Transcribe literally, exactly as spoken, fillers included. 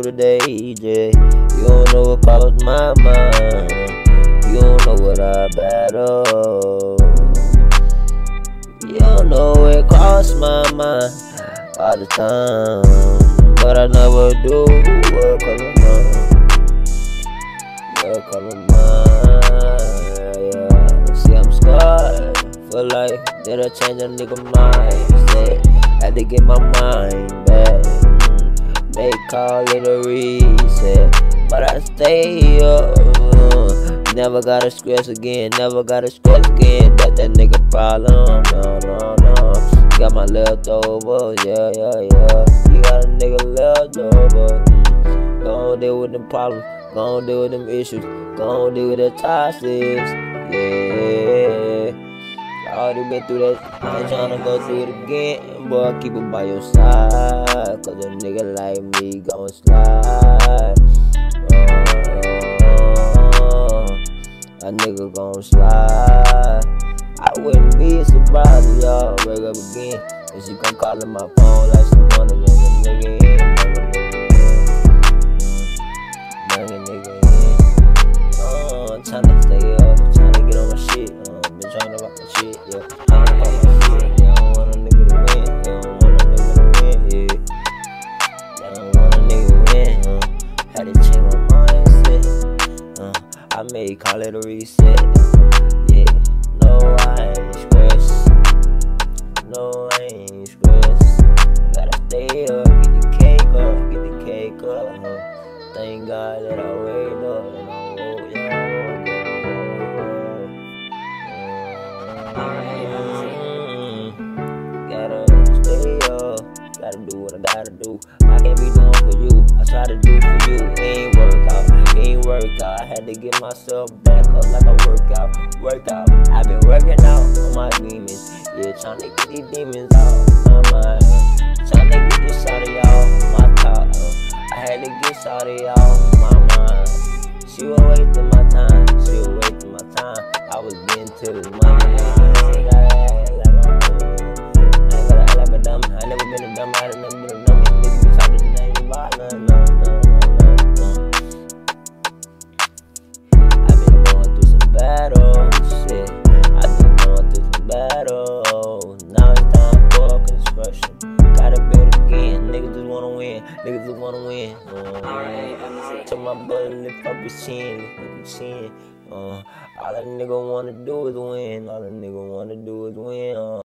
today, yeah. You don't know what crossed my mind. You don't know what I battle. You don't know what crossed my mind all the time, but I never do what comes to mind. What comes to mind, yeah. See, I'm scarred for life. Did I change a nigga mindset? Had to get my mind back. Mm. They call it a reset, but I stay up. Uh, never gotta stress again, never gotta stress again. That's that nigga problem. No, no, no. Got my leftovers, yeah, yeah, yeah. You got a nigga leftovers. Mm. Go on deal with them problems, go on deal with them issues, go on deal with the toxics, yeah. I already been through that, I ain't tryna go through it again. Boy, keep it by your side, cause a nigga like me gon' slide. Oh, a nigga gon' slide. I wouldn't be surprised if y'all wake up again and she come callin' my phone like she wanna bring a nigga in. Bring a nigga in. Oh, I'm tryna stay up, tryna get on my shit. Uh, been tryna rock my shit, yeah. Tryna rock my shit. You don't want a nigga to win. You don't want a nigga to win, yeah. You don't want a nigga to win. Uh, had to change my mindset. Uh, I may call it a reset. Yeah. No, I ain't stressed. No, I ain't stressed. Gotta stay up, get the cake up, get the cake up. Uh, thank God that I wake up and I woke, yeah. Gotta stay up, gotta do what I gotta do. I can't be doing for you, I try to do for you. It ain't work out, it ain't work out. I had to get myself back up like a workout, workout. I've been working out on my demons, yeah, trying to get these demons out my mind, trying to get this out of y'all, my top. Uh, I had to get out of y'all my mind. She was wasting my time, she was wasting my time. I was getting to this money. I never been a dumb, I never been a dumb. Niggas be talking to they ain't about none, no, no, no, no. I've been going through some battles, shit. I've been going through some battles. Now it's time for construction. Gotta build again. Niggas just wanna win. Niggas just wanna win. Uh, to my brother, lift up his chin, lift up his chin. Uh, all that nigga wanna do is win. All that nigga wanna do is win. Uh.